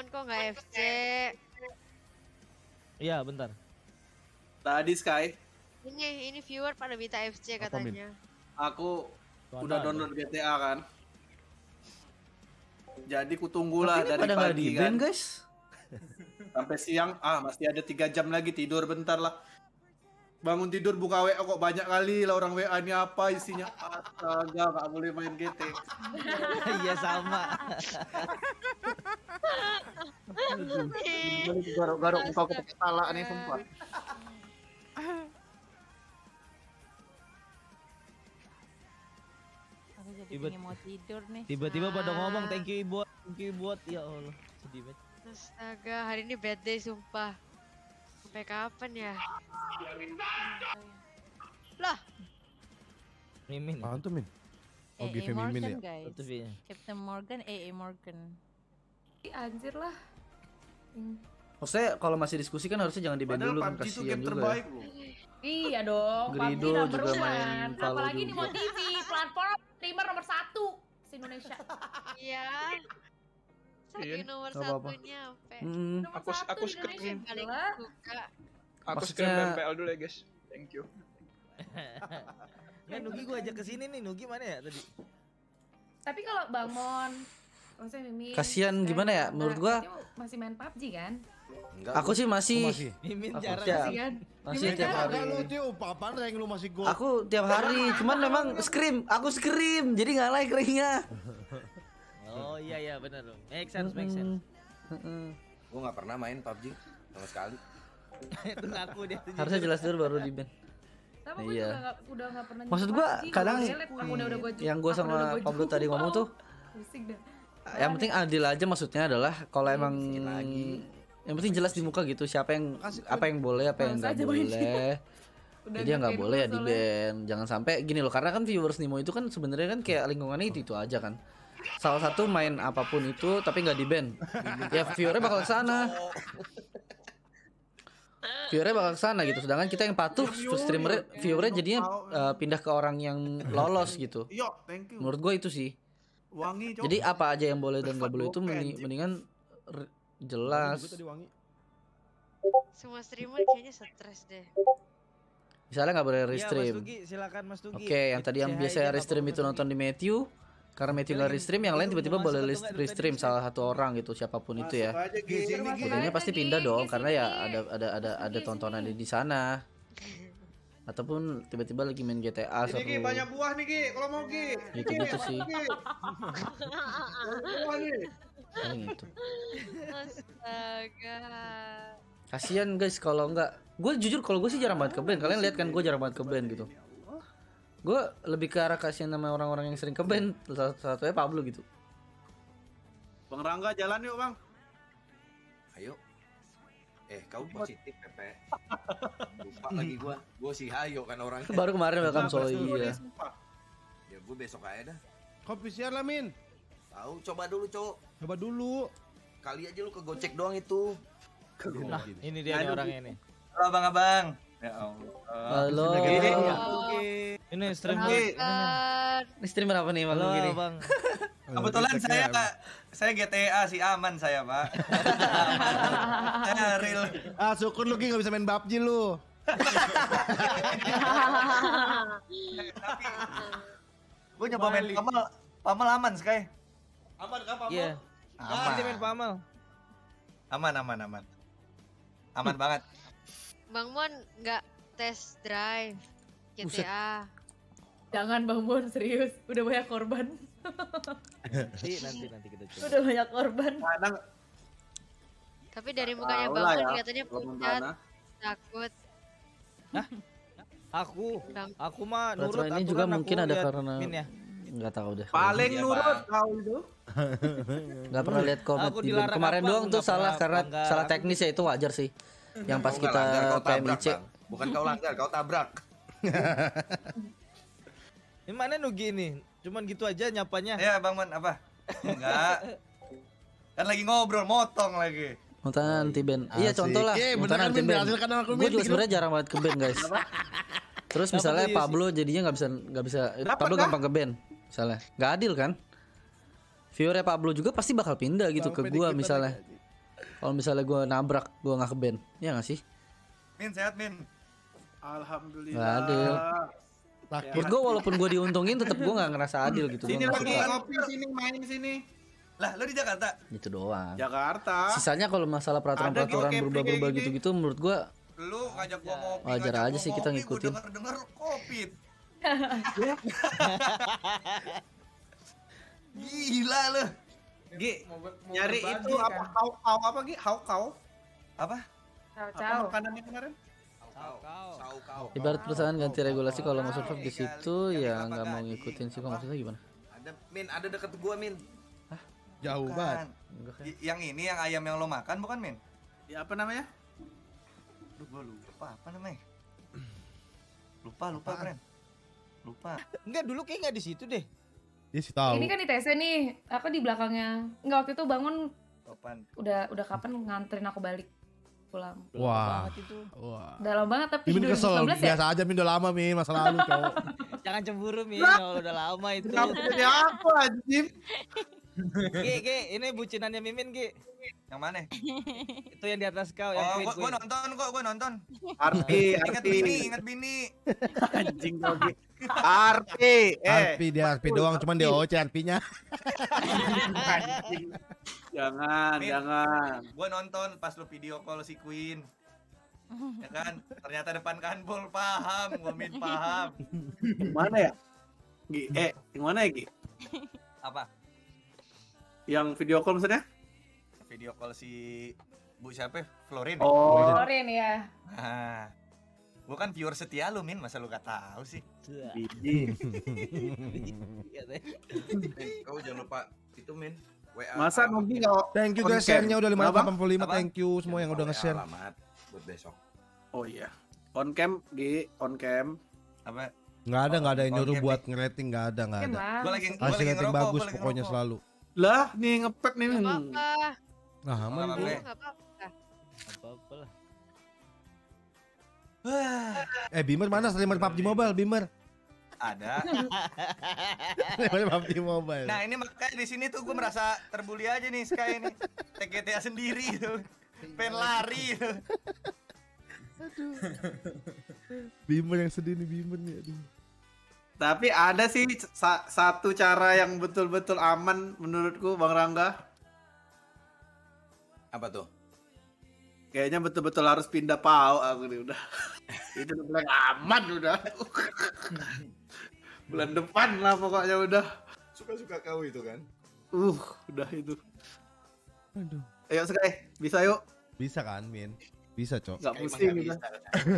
Bangmon kok nggak FC? Iya, bentar. Tadi Sky, Ini viewer pada minta FC katanya. aku Tuan udah Tuan. download GTA kan. Jadi kutunggulah dari pada nggak pagi di kan ban guys. sampai siang. Masih ada 3 jam lagi, tidur bentar lah. Bangun tidur buka WA kok banyak kali lah orang WA, ini apa isinya. Astaga, nggak boleh main GTA. Iya sama. Garuk-garuk muka aku pakai talak nih sumpah. Aku jadi Tiba- pengen mau tidur nih. Tiba-tiba pada ngomong thank you Ibot, thank you Ibot. Ya Allah, sedih banget. Astaga, hari ini bad day sumpah. Sampai kapan ya? Lah, Mimin. Apaan tuh, Min? Oh, AA give Mimin Morgan ya? guys. Itu via. Captain Morgan, AA Morgan. Anjir lah. Maksudnya kalau masih diskusi kan harusnya jangan di ban Padahal dulu kan, PUBG itu kasihan game juga. terbaik loh. Iya dong, Grido PUBG juga number main one. Valo Apalagi di juga. Mod TV, platform streamer nomor 1 se-Indonesia. iya. Saking nomor Nggak apa-apa. satunya sampai Nomor Aku- 1 aku di Indonesia. paling Gila. suka. Aku Maksudnya- screen MPL dulu ya guys. Thank you. Nah, Nugi gua ajak ke sini nih. Nugi mana ya tadi? Tapi kalau Bang Mon, maksudnya Mimin, Kasian Sky, gimana ya, Bang, menurut gua- itu masih main PUBG kan? Enggak. Aku sih masih Mimin Aku jarang. siap. Masih kan? masih Mimin tiap kan? hari. Enggak lu tuh apaan rank lu masih gol. Aku tiap hari, cuman memang aku scream, jadi nggak like ranknya. Oh iya iya benar dong. Make sense, make sense. Gue nggak pernah main PUBG sama sekali. Itu ngaku dia. tuh Harusnya jelas dulu baru di ban. Tapi gue Iya. udah nggak pernah Maksud nyoba gua PUBG, kadang gua relate, aku udah gua yang gua sama Pablo tadi ngomong tuh, Pusing dah. yang penting adil aja, maksudnya adalah kalau emang Sedikit lagi. yang penting jelas di muka gitu siapa yang apa yang boleh, apa yang Males nggak aja main. boleh. Udah Jadi yang nggak kayak boleh ya dulu di soalnya. ban. Jangan sampai gini loh, karena kan viewers Nimo itu kan sebenarnya kan kayak lingkungannya itu aja kan. Salah satu main apapun itu tapi nggak di ban, ya viewernya bakal ke sana. Viewernya bakal ke sana gitu. Sedangkan kita yang patuh, streamer viewernya jadinya pindah ke orang yang lolos gitu. Iya, thank you. Menurut gue itu sih. Wangi, Cok. Jadi apa aja yang boleh dan nggak boleh itu mendingan jelas. Juga tadi wangi. Semua streamer kayaknya stres deh. Misalnya nggak boleh Iya, Mas restream. Tugi, silakan Mas Tugi. Oke, yang tadi yang biasa restream itu nonton di Matthew. Karena Matthew nggak restream, yang lain tiba-tiba boleh restream salah satu orang gitu, siapapun itu ya. Masuk aja, Gi. Sini, Gi. Jadinya pasti pindah dong, karena ya ada tontonan di sana. Ataupun tiba-tiba lagi main GTA Ini seru. Gi, banyak buah nih Gi, kalau mau Gi. Gitu-gitu sih. Gi. Banyak buah nih. Paling itu. Astaga. Kasian guys kalau nggak. Gue jujur kalau gue sih jarang banget ke band. Kalian lihat kan gue jarang banget ke band gitu. Gue lebih ke arah kasihan sama orang-orang yang sering ke band. Satunya Pablo gitu. Bang Rangga jalan yuk, Bang. Ayo. Kau positif Pepe. Lupa lagi gua si Hayo kan orangnya. Baru kemarin welcome Nah, Soy ya. sumpah. Ya gue besok aja dah. Kau PCR lah, Min. Tahu, coba dulu, Cok. Coba dulu. Kali aja lu ke Gocek doang itu. Nah, ini dia nih orangnya nih. Halo abang-abang. Ya Halo. Ini stream Halo. gue. Ini streamer apa nih Halo, malam gini? Bang. Kebetulan saya GTA si aman saya, Pak. Saya real. Ah, syukur lu Gi nggak bisa main PUBG lu. Tapi gue nyoba main Pamal aman, Sky. Aman kah, Pak? Iya. Aman. Dia main Pamal. Aman. Aman banget. Bang Mon nggak test drive GTA. Jangan Bang Mon, serius. Udah banyak korban. Nanti kita coba. Udah banyak korban. Kadang Tapi dari mukanya tahu Bang lah Mon ya, kelihatannya kalau pucat, Montana. takut. Aku mah nurut Peraturan ini aturan, juga aku mungkin ada lihat karena Min ya. nggak tahu deh. paling Iya, nurut Bang. kau itu. Nggak pernah lihat komen Aku di band. dilarang Kemarin apa, doang aku tuh nggak salah pernah karena bangga. salah teknis ya, itu wajar sih. Yang pas Kau nggak kita langgar, kau tabrak, PMIC. Bang. Bukan kau langgar, kau tabrak. Ini mana Nugi ini? Cuman gitu aja nyapanya. Ya, Bang Man, apa? Enggak. Kan lagi ngobrol, motong lagi. Montan anti band. Iya, Asik. contoh lah. Bener Montan kan, anti Min? band. Berhasil kan aku, Gue Min, juga gitu. sebenarnya jarang banget ke band, guys. Terus Kenapa misalnya tuh, Yusi? Pablo jadinya nggak bisa. Pablo kah? gampang ke band. Misalnya, nggak adil kan? Viewernya Pablo juga pasti bakal pindah gitu ke Sampai gua dikit misalnya. lagi. Kalau misalnya gue nabrak, gue nggak ke band, ya nggak sih? Min sehat Min. Alhamdulillah. Nggak adil. Menurut gue walaupun gue diuntungin, tetap gue nggak ngerasa adil gitu. Sini Gua nggak lagi suka. ngopi sini main sini. Lah lu di Jakarta? Itu doang. Jakarta. Sisanya kalau masalah peraturan-peraturan Ada gua berubah-berubah kayak gini. gitu-gitu, menurut gue Lu ngajak gua ngopi. wajar ngajak aja gua sih kita ngopi, ngikutin. Gua denger Covid. Gila lu. Gi, nyari itu apa kau apa Gi? Kau. Apa? Ciao. Makanannya kemarin? Kau. ibarat perusahaan ganti regulasi kalau masuk klub di situ ya nggak mau ngikutin sih. Kok maksudnya gimana? Ada deket gua Min. Jauh Bukan. banget. Yang ini yang ayam yang lo makan bukan Min? Ya apa namanya? Duh gua lupa apa namanya. Lupa keren. Lupa. Enggak, dulu kayak nggak di situ deh. Dia sih tahu. Ini kan di TC nih, aku di belakangnya. Enggak, waktu itu bangun Kapan? udah kapan nganterin aku balik pulang. Wah. Banget itu. Wah. Udah lama banget tapi Mimin kesel, 2019 ya. biasa aja Min udah lama Min, masa lalu cowok. Jangan cemburu Min, kalau udah lama itu. Kenapa jadi apa anjing? Ge, ini bucinannya Mimin, Ge. Yang mana? Itu yang di atas kau yang Oh, queen. gua nonton kok, gua nonton. Arti. Ingat bini. Anjing kau Gi. Arti. Arpi dia Arpi doang, cuman dia OC Arpinya. Anjing. Jangan. Gua nonton pas lu video call si Queen. Ya kan? Ternyata depan kanbol paham, gua Min paham. Yang mana ya? Gi, yang mana ya Gi? Apa? Yang video call maksudnya? Video call si Bu siapa? Florin. Oh. Florin ya. Nah, gua kan viewer setia lu Min, masa lu gak tahu sih? Biji. Kau jangan lupa itu Min. WA. Masa Nogi enggak? Thank you guys, On cam. share-nya udah Apa? 585. Apa? Thank you semua yang udah nge-share. Alamat buat besok. Oh iya. On cam, Gi, on cam. Apa? Nggak ada yang On nyuruh cam buat nge-rating, nggak ada. Gua lagi Hasil rating ngerokok, bagus gua lagi pokoknya ngerokok. selalu. Lah, nih ngepek nih. Gak apa-apa. Nah, aman Nggak dia. apa-apa. Gak apa-apa. Apa-apa lah. Bimer mana streamer PUBG Mobile, Bimer? Ada. Streamer PUBG Mobile. Nah, ini makanya di sini tuh gue merasa terbuli aja nih Sky ini. TGTA sendiri tuh. Pengen lari tuh. Bimer yang sedih nih, Bimer nih. Aduh. Tapi ada sih satu cara yang betul-betul aman menurutku Bang Rangga. Apa tuh? Kayaknya betul-betul harus pindah PAU aku nih udah. Itu udah bilang aman udah. Bulan depan lah pokoknya udah. Suka-suka kau itu kan? Udah itu. Aduh. Ayo Sky, bisa yuk. Bisa kan, Min? Bisa, Cok. Gak Emang pusing nggak kita. bisa.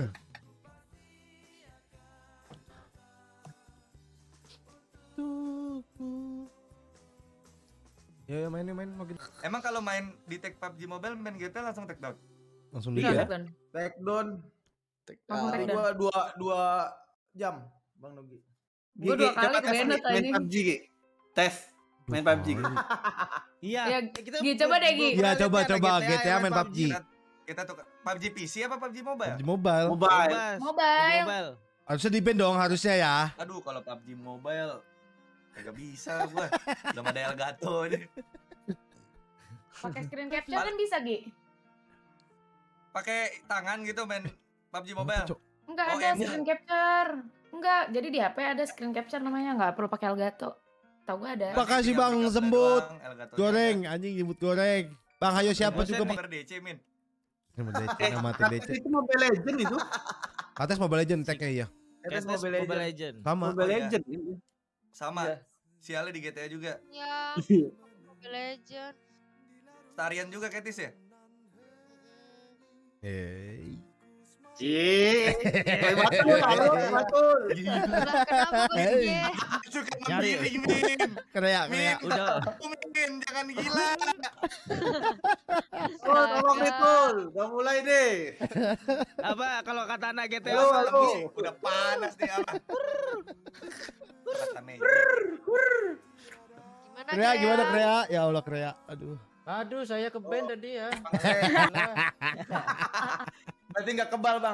Ya, main makin Emang kalau main di tag PUBG Mobile main GTA langsung take down? langsung Iya, dikit. kan. Take down. Langsung take down. Dua jam, Bang Nogi. Gua 2 kali coba ke tes Bennett main ini. PUBG, Gi. Tes. Main PUBG. Gi. Iya. Ya, kita Gi, coba deh, Gi. Iya, coba GTA main PUBG. Kita tuh PUBG PC apa PUBG Mobile? PUBG Mobile. Mobile. Mobile. Harusnya depend dong, harusnya ya. Aduh, kalau PUBG Mobile kagak bisa gua. Belum ada Elgato nih. Pakai screen capture kan bisa, Gi? Pakai tangan gitu main PUBG Mobile. Enggak Oh, ada emang. screen capture. Enggak, jadi di HP ada screen capture namanya, enggak perlu pakai Elgato. Tahu gua ada. Makasih, Tinggal Bang capture Zembut. doang, Elgatonya Goreng, anjing nyebut goreng. Bang, ayo siapa ada. juga Bosen Bang? nih, DC Min. Namatin DC. Itu Mobile Legend itu. Atas Mobile Legend tag-nya iya. Kayak Mobile Mobile Legend. Legend. Sama. Mobile Oh, iya. Legend. Sama. Iya. Sialnya di GTA juga. Ya, Mobile Legend. Tarian juga Ketis ya? Cie. Betul, betul. Lah, kenapa begini? Suka Nyari. membiring, Min. Kayak Min, Udah. Min, jangan gila. Oh, tolong betul. Udah mulai deh. Apa kalau kata anak GTA Halo, apa? halo. Udah panas nih apa? Kata Magic. Gimana Krea Gea? gimana Krea? Ya Allah Krea. Aduh. Aduh, saya ke band tadi ya. Berarti nggak kebal, Bang.